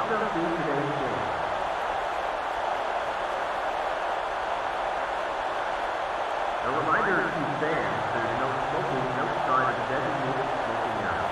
Welcome to today's game. A reminder to fans, there's no smoking outside of the designated smoking area.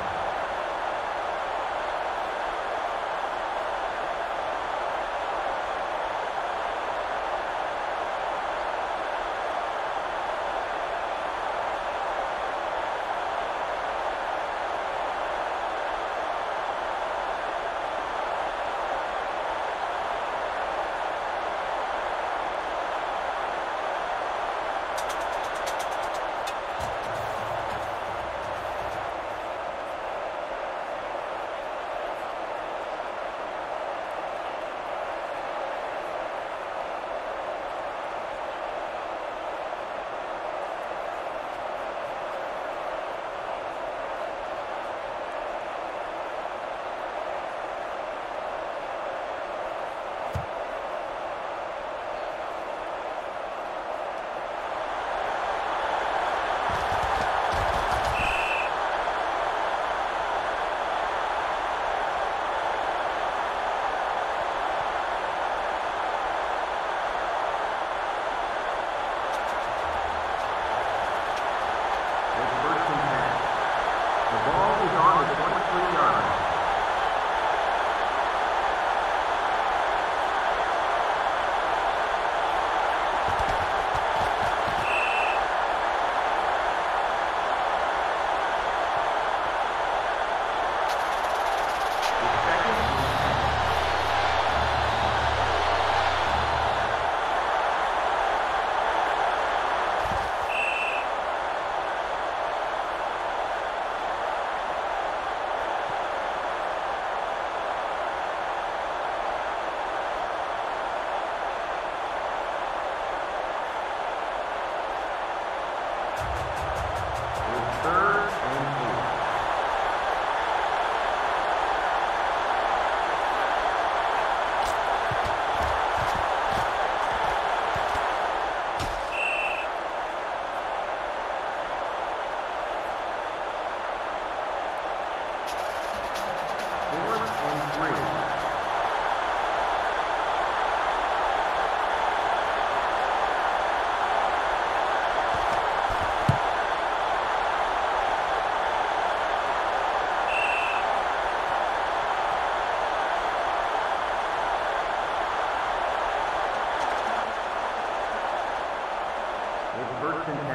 First and 10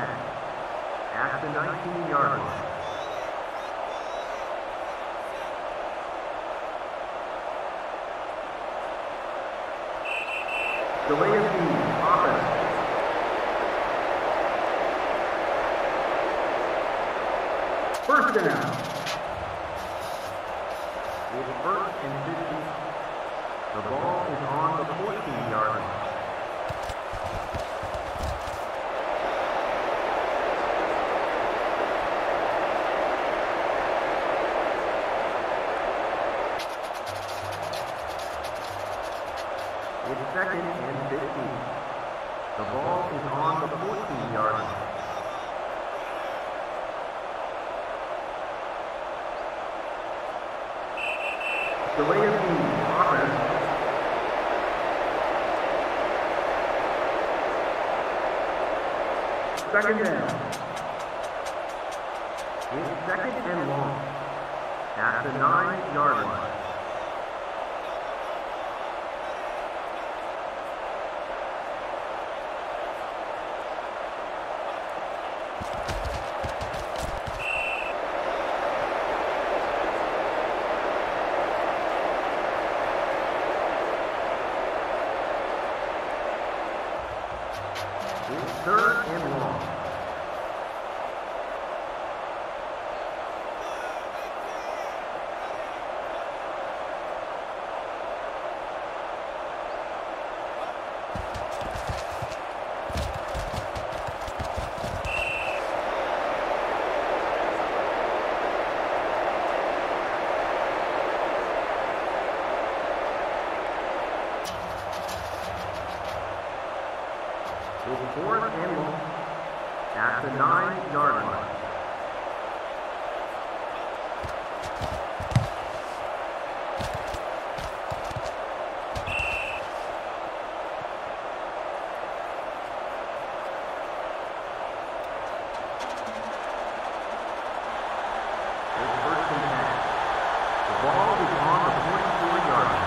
at the 19-yard line. Delay of game, offense. First down. It's first and 50. The ball is on the 14-yard line. It's second and 15. The ball is on the 14-yard line. Delay of game, offense. Second down. It's second and long at the 9-yard line. It's third and long. It's fourth and long at the 9-yard line. Ball is on the 44-yard line.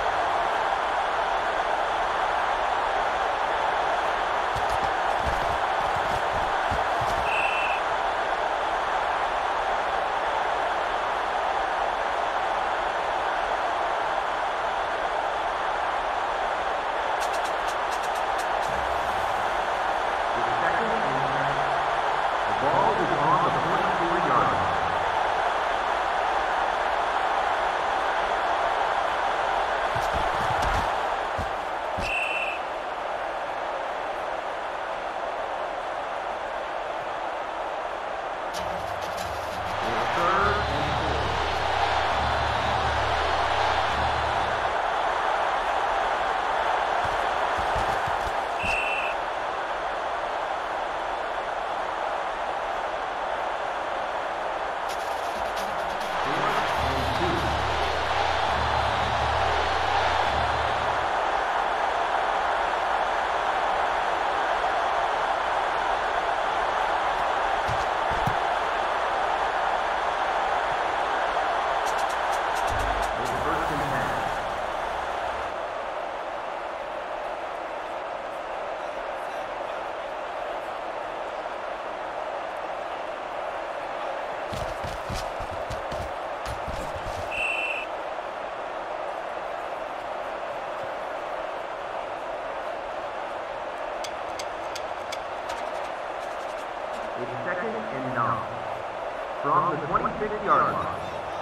It's 2nd and 9 from the 26-yard line.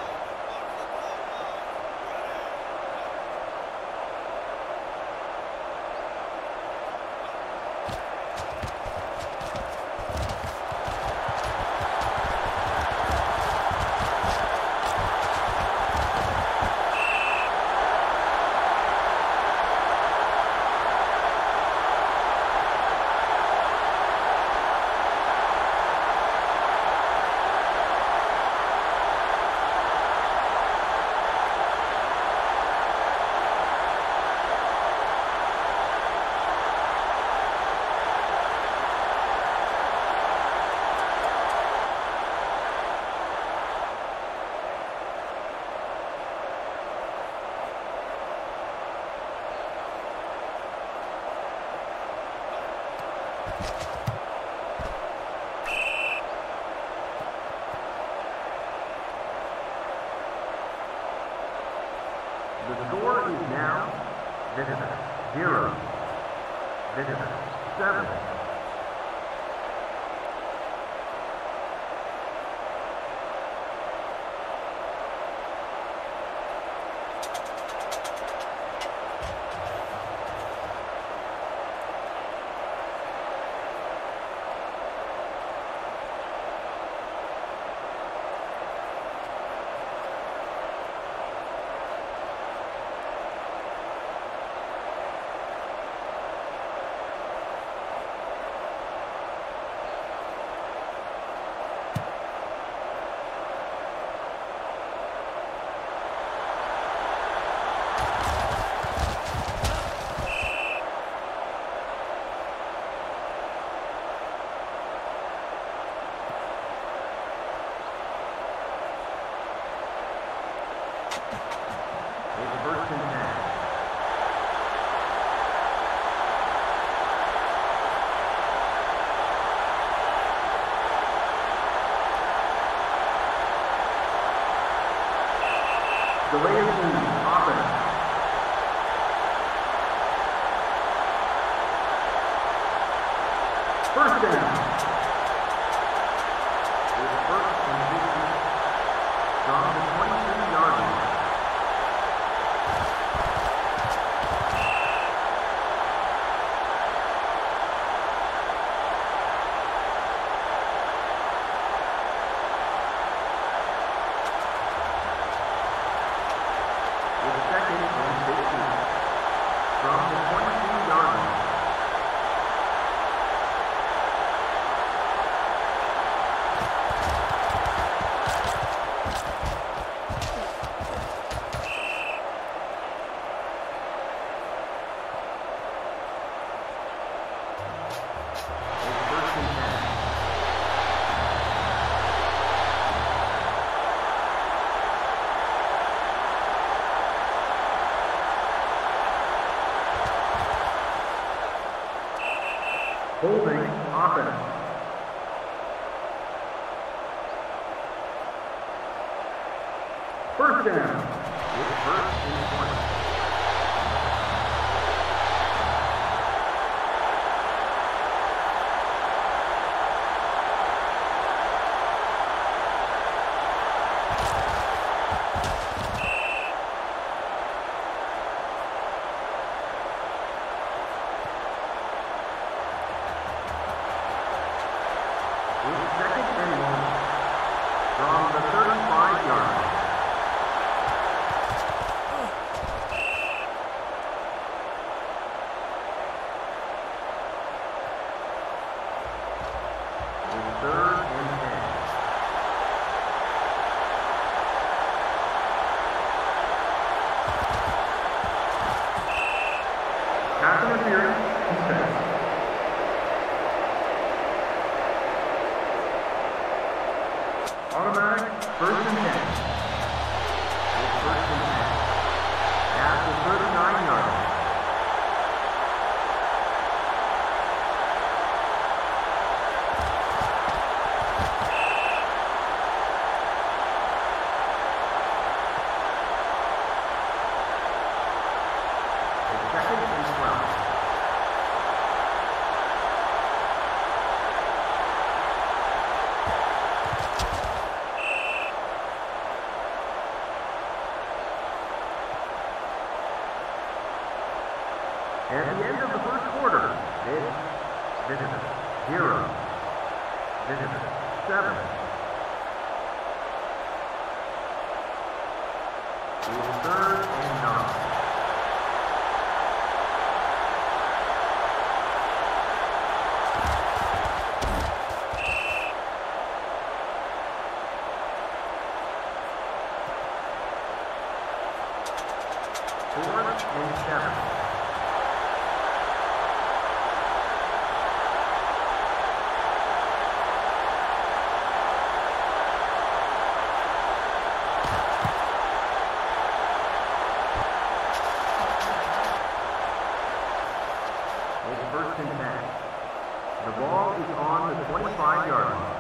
The score is now Visitor 0, Visitor 7. Delay of game, offense. First down. It's 1st and 50 from the 23-yard line. Holding offense. First down. It's first and 20. Automatic, first and 10. It's first and 10. At the 39-yard line. It's second and 12. At the end of the first quarter, it's visitors 0, visitors 7. It's third and 9. Fourth and 7. First and 10. The ball is on the 25-yard line.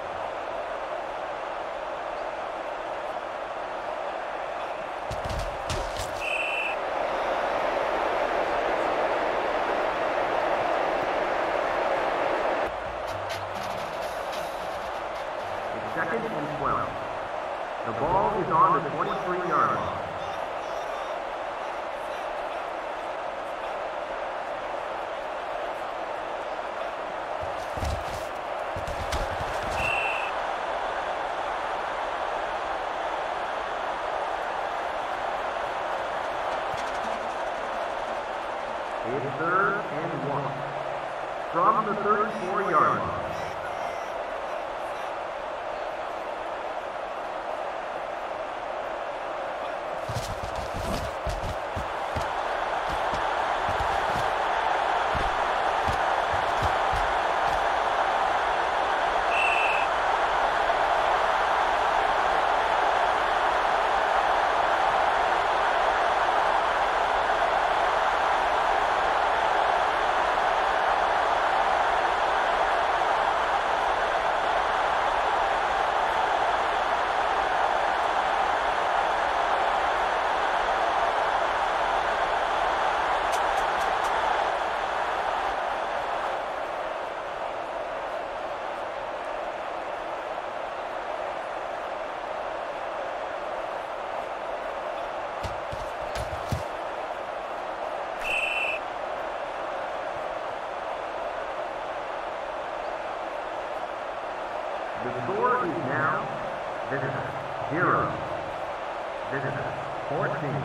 It's second and 12. The ball is on the 23-yard line. It's third and 1. From the 34-yard line. The score is now visitors 0, visitors 14.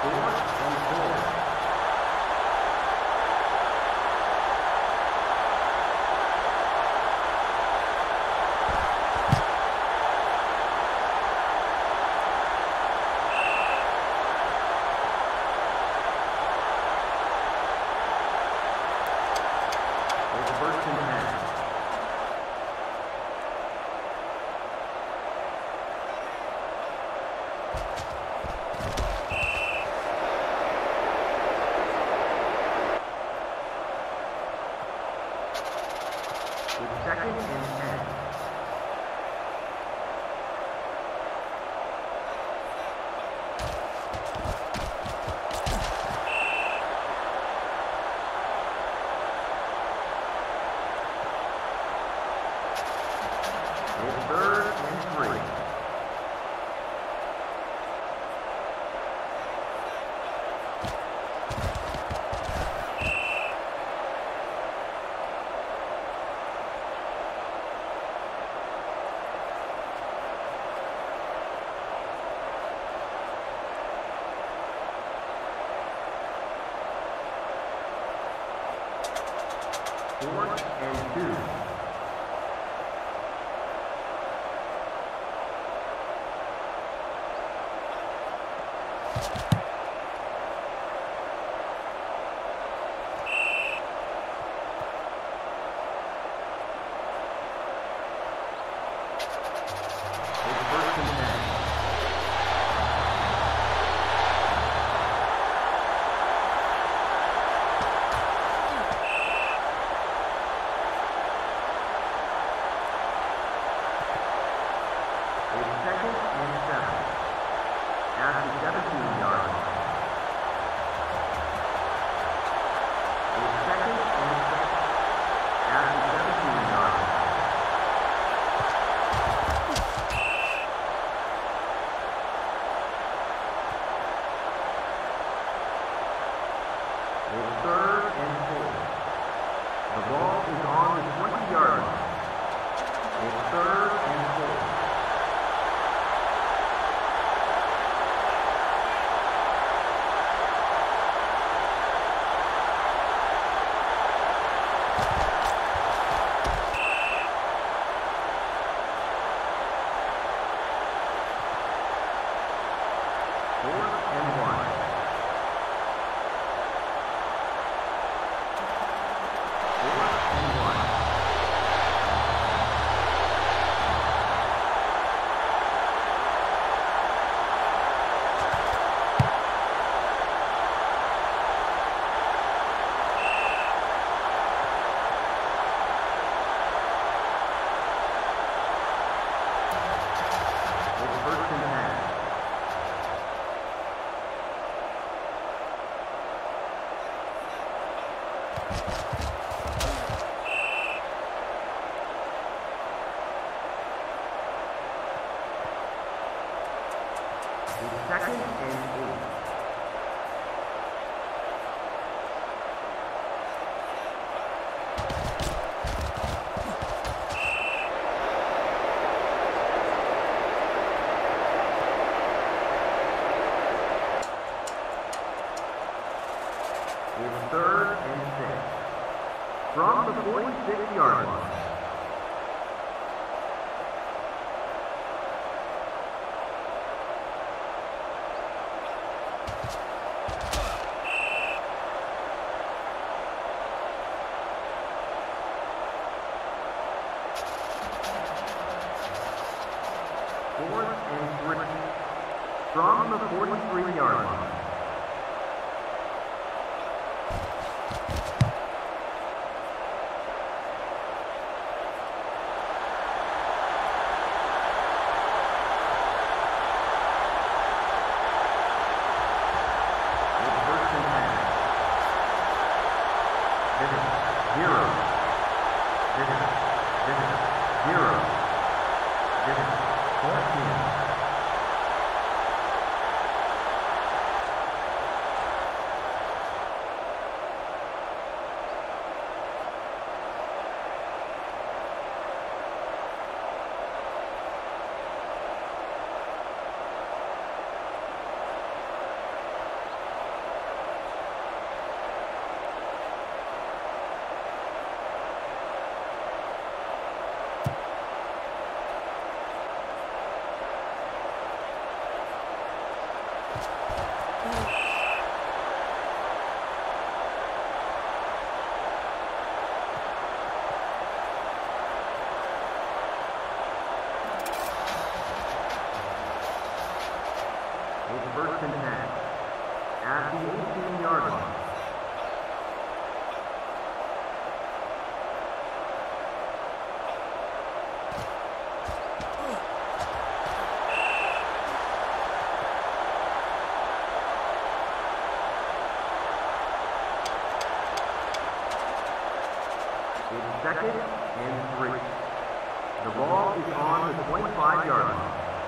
Fourth and 2. Second and 8. It's third and 6. From the 46-yard line. Fourth and 3. From the 43-yard line. It's first and 10 at the 18-yard line. It's second and 3. The ball is on the 25-yard line.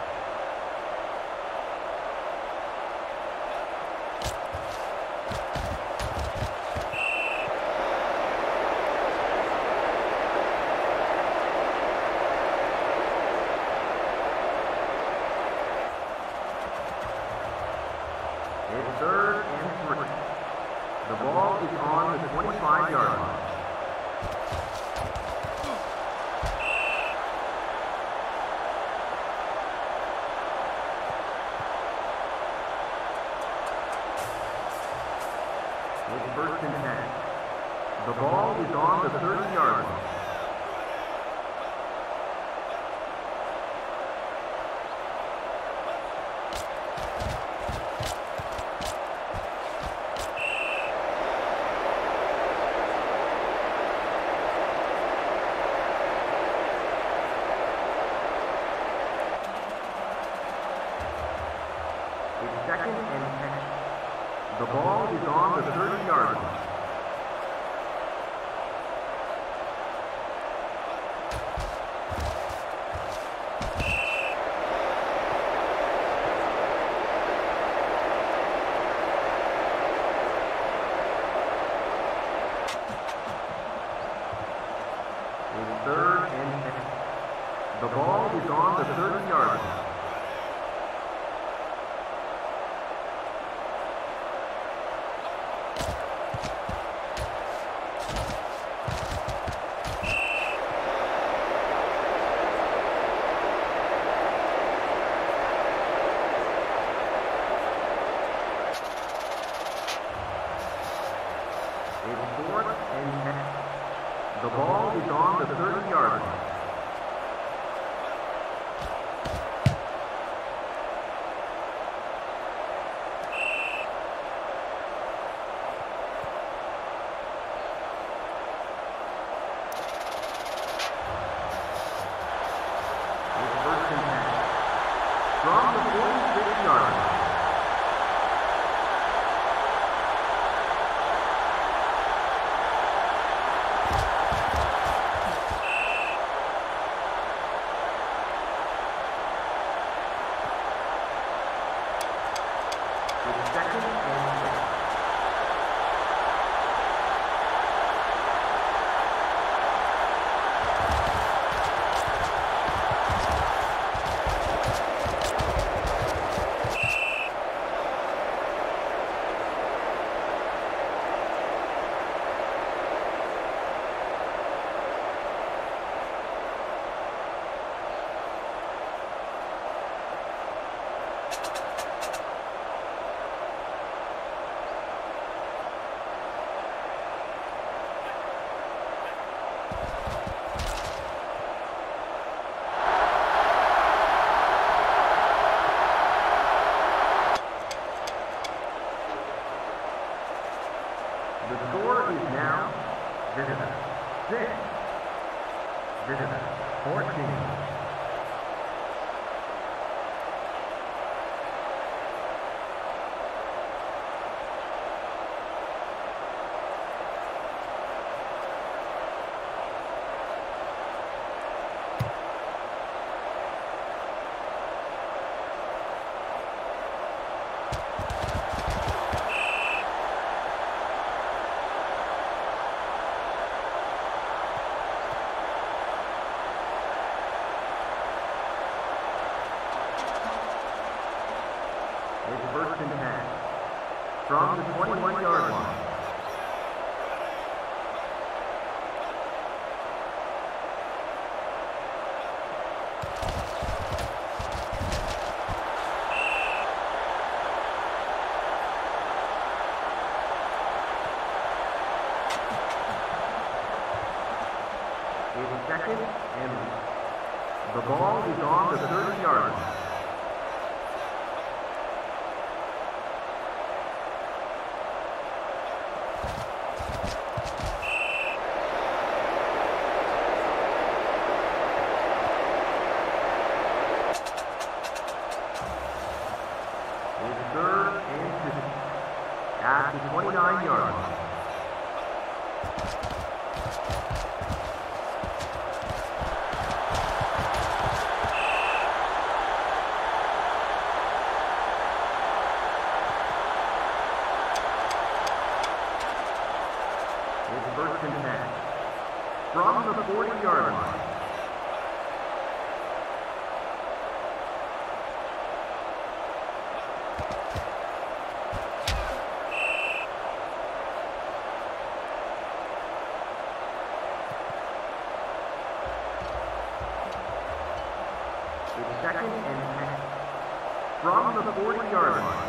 It's third and 3. The ball is on the 25-yard line. It's first and 10. The ball is on the 30-yard line. It's second and 10. The ball is on the 30-yard line. It's third and 10. The ball is on the 30-yard line. It's fourth and 10. The ball is on the 30-yard line. It's first and 10. From the 46-yard line. It's second and 6. The score is now Visitor 6, Visitor 14. It's first and 10. From the 21-yard line. second and the ball is on the 30-yard line. At the 29-yard line. It's first and 10. From the 40-yard line. Second and 10. From the 40-yard line.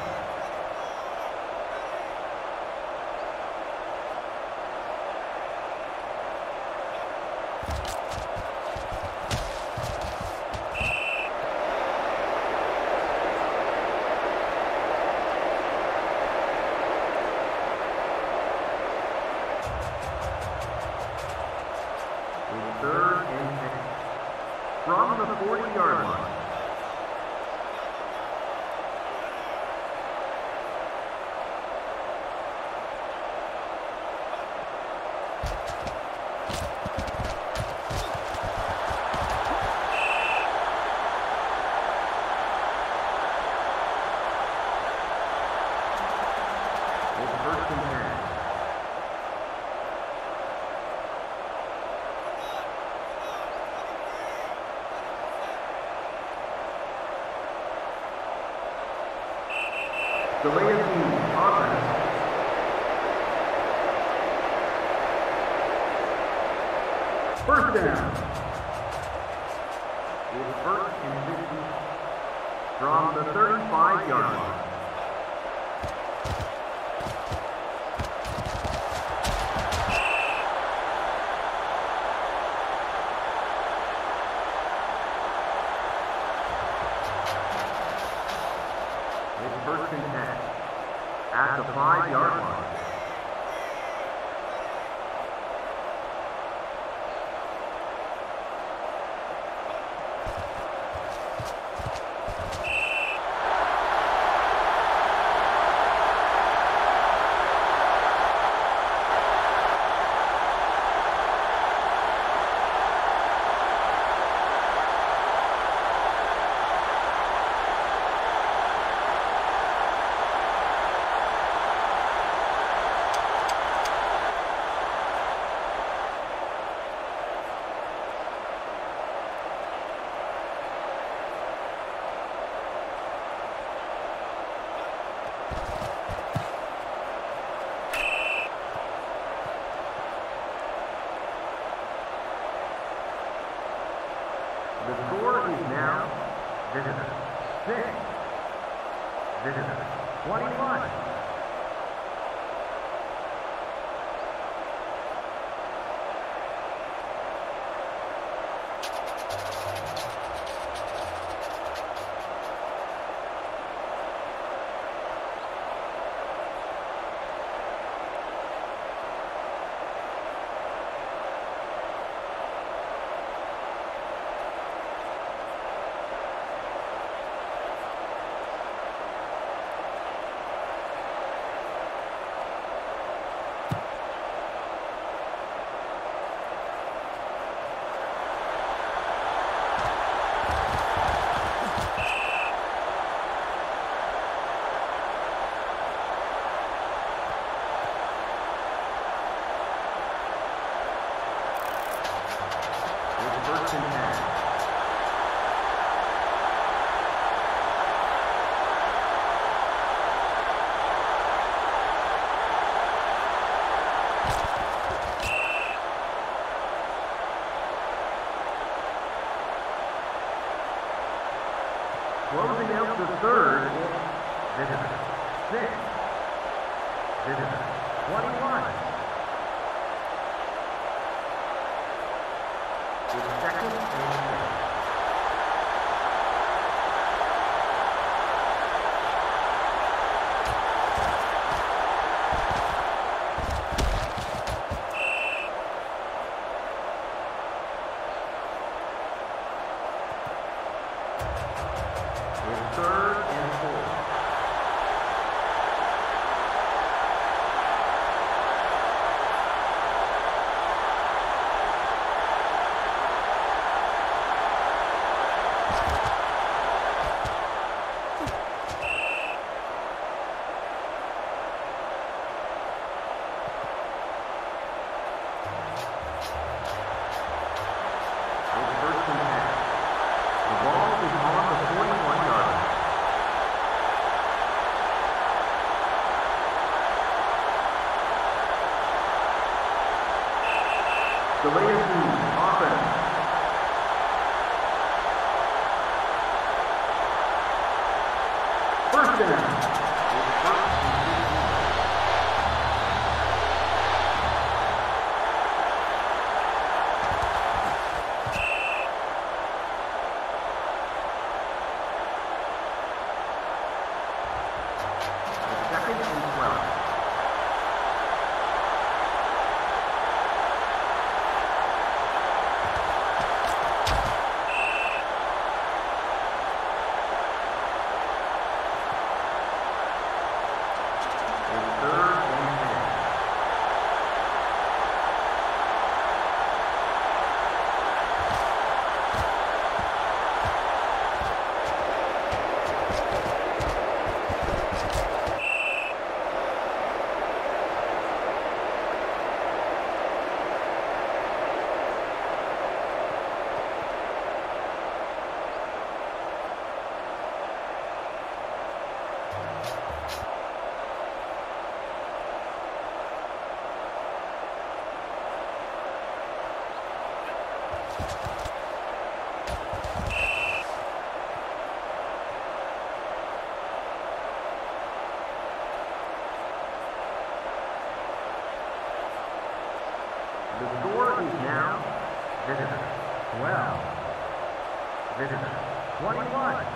It's third and 10. From the 40-yard line. First and 10. Delay of game, offense. First down. It's first and 50 from the 35-yard line. First and 10 at the 5-yard line. The score is now Visitor 6, Visitor 21. First and 10. Closing out the third, Visitor 6, Visitor 21. Third and 4. The score is now visitor 12, visitor 21.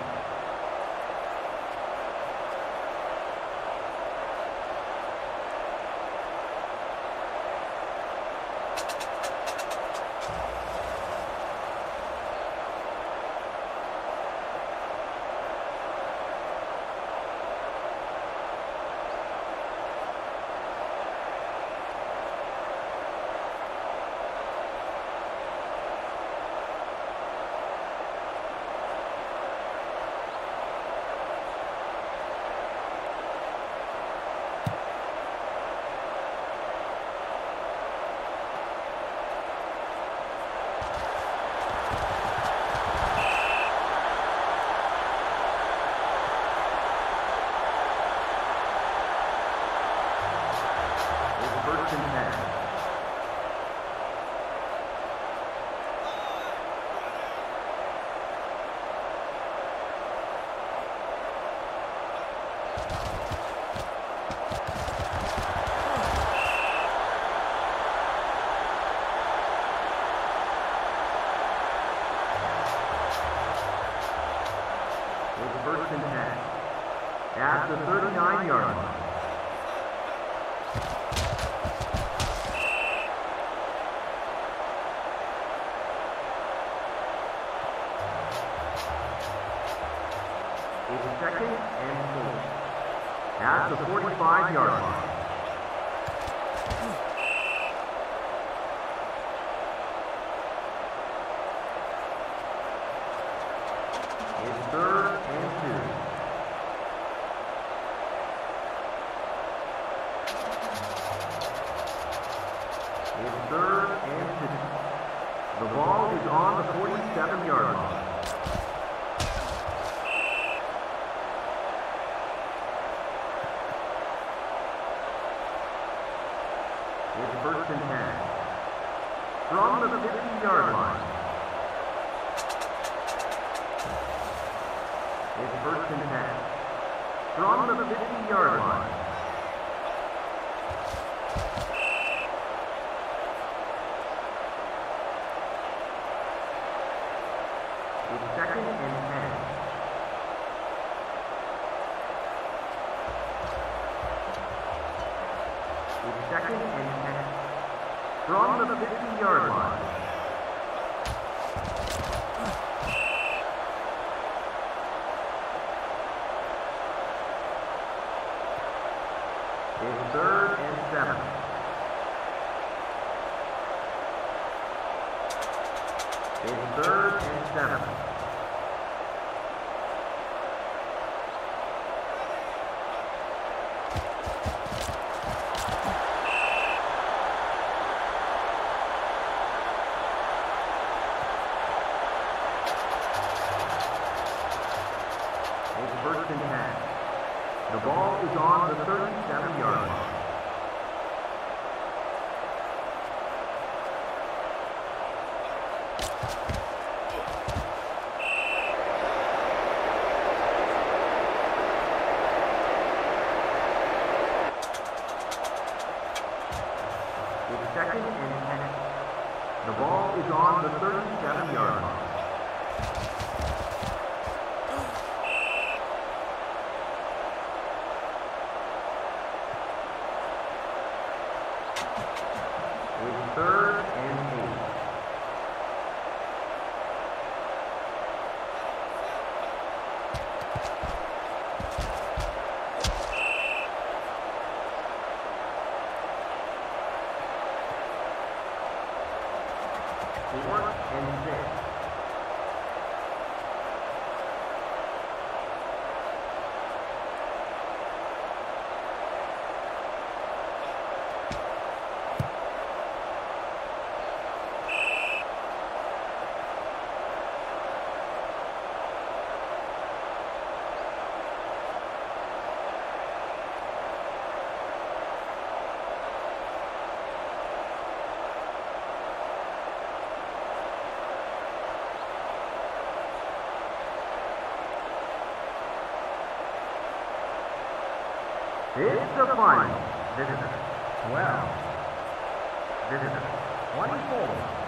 First and 10 at the 39-yard line. It's second and 4 at the 45-yard line. It's third and 2. It's third and 2. The ball is on the 47-yard line. It's first and 10. From the 50-yard line. It's first and 10. From the 50-yard line. second and 10 from the 50-yard line. It's 3rd and 7. It's 3rd and 7. It's 1st and 10. The ball is on the 37-yard line. It's 2nd and 10. The ball is on the 37-yard line. It's 3rd and 8. Fourth and 6. It's the final. Visitor 12. Visitor 24.